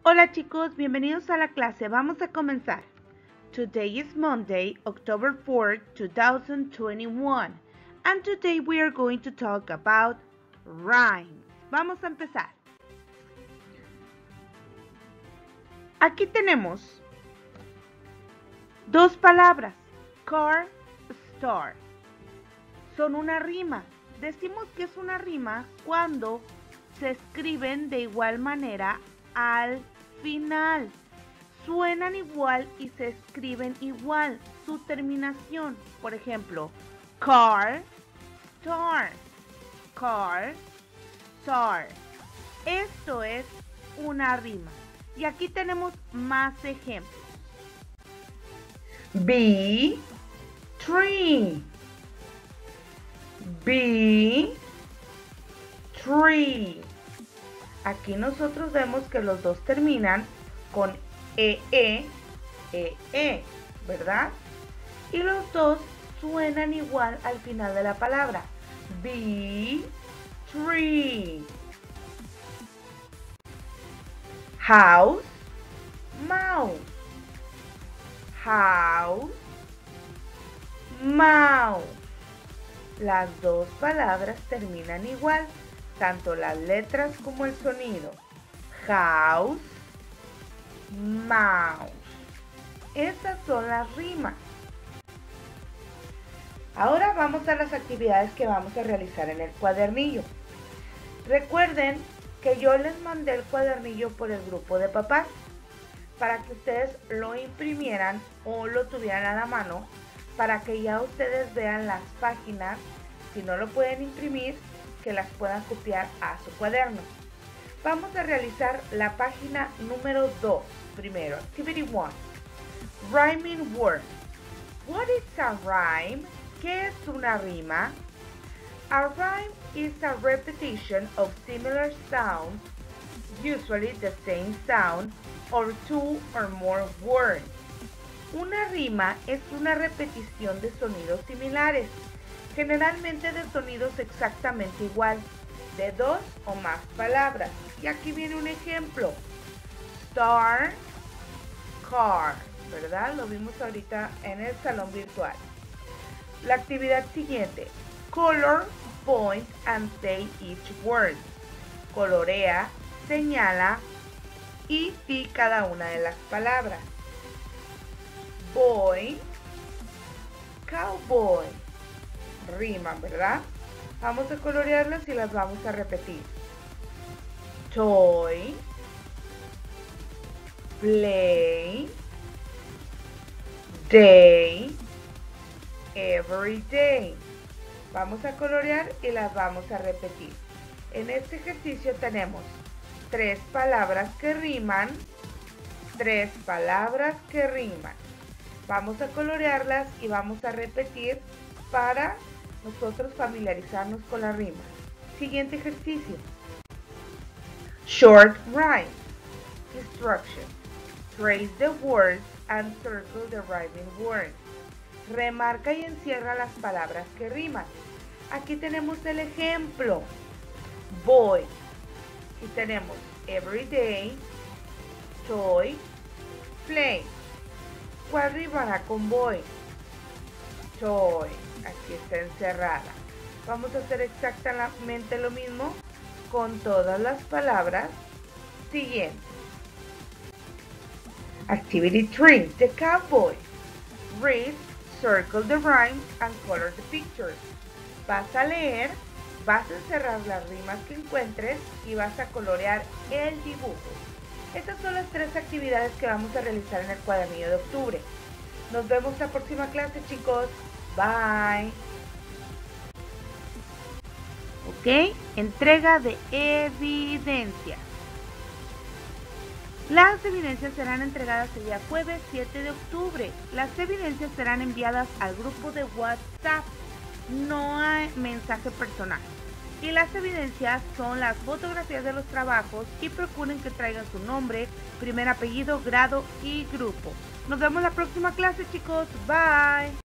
Hola chicos, bienvenidos a la clase. Vamos a comenzar. Today is Monday, October 4th, 2021. And today we are going to talk about rhymes. Vamos a empezar. Aquí tenemos dos palabras, car, star. Son una rima. Decimos que es una rima cuando se escriben de igual manera al final. Suenan igual y se escriben igual. Su terminación, por ejemplo, car, star, car, star. Esto es una rima. Y aquí tenemos más ejemplos. Be, tree. Be, tree. Aquí nosotros vemos que los dos terminan con e, ¿verdad? Y los dos suenan igual al final de la palabra. Be, tree. House, mouse. House, mouse. Las dos palabras terminan igual, tanto las letras como el sonido. House, mouse. Esas son las rimas. Ahora vamos a las actividades que vamos a realizar en el cuadernillo. Recuerden que yo les mandé el cuadernillo por el grupo de papás para que ustedes lo imprimieran o lo tuvieran a la mano, para que ya ustedes vean las páginas, si no lo pueden imprimir, que las puedan copiar a su cuaderno. Vamos a realizar la página número 2 primero. Activity 1. Rhyming word. What is a rhyme? ¿Qué es una rima? A rhyme is a repetition of similar sounds, usually the same sound, or two or more words. Una rima es una repetición de sonidos similares, generalmente de sonidos exactamente igual, de dos o más palabras. Y aquí viene un ejemplo. Star, car, ¿verdad? Lo vimos ahorita en el salón virtual. La actividad siguiente. Color, point and say each word. Colorea, señala y di cada una de las palabras. Boy, cowboy. Riman, ¿verdad? Vamos a colorearlas y las vamos a repetir. Toy, play, day, every day. Vamos a colorear y las vamos a repetir. En este ejercicio tenemos 3 palabras que riman, 3 palabras que riman. Vamos a colorearlas y vamos a repetir para nosotros familiarizarnos con la rima. Siguiente ejercicio. Short rhyme. Instruction. Trace the words and circle the rhyming words. Remarca y encierra las palabras que riman. Aquí tenemos el ejemplo. Boy. Y tenemos everyday, toy, play. ¿Cuál rimará con boy? Toy. Aquí está encerrada. Vamos a hacer exactamente lo mismo con todas las palabras siguientes. Activity 3. The cowboy. Read, circle the rhymes and color the pictures. Vas a leer, vas a encerrar las rimas que encuentres y vas a colorear el dibujo. Estas son las 3 actividades que vamos a realizar en el cuadernillo de octubre. Nos vemos la próxima clase, chicos. Bye. Ok, entrega de evidencias. Las evidencias serán entregadas el día jueves 7 de octubre. Las evidencias serán enviadas al grupo de WhatsApp. No hay mensaje personal. Y las evidencias son las fotografías de los trabajos y procuren que traigan su nombre, primer apellido, grado y grupo. Nos vemos la próxima clase, chicos. Bye.